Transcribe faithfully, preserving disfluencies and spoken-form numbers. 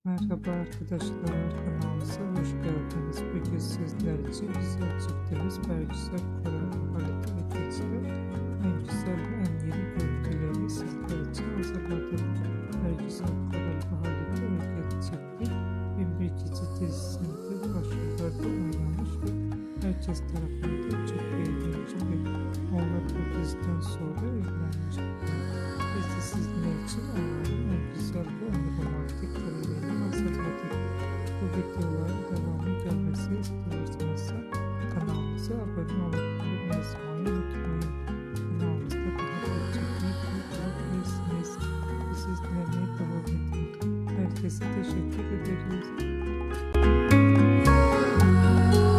Merhaba arkadaşlar, kanalımıza hoş geldiniz. Bugün sizler için güzel çiftimiz Bergüzar Korel Halit Ergenc'le en güzel ve en yeni görüntüleri sizler için hazırladım. Bergüzar Korel Halit Ergenc çifti bin bir Gece dizisinde başrollerde oynamış ve herkes tarafından çok beğenilmişti. Onlar bu diziden sonra evlenmişler. Biz de sizler için onların en güzel ve en romantik karelerini hazırladık. Bu videoların devamı gelmesi istiyorsanız kanalımıza abone olup yazmayı unutmayın. Kanalımızda daha gerçekten bulabilirsiniz. Bizi izlemeye devam edin. Herkese teşekkür ederiz.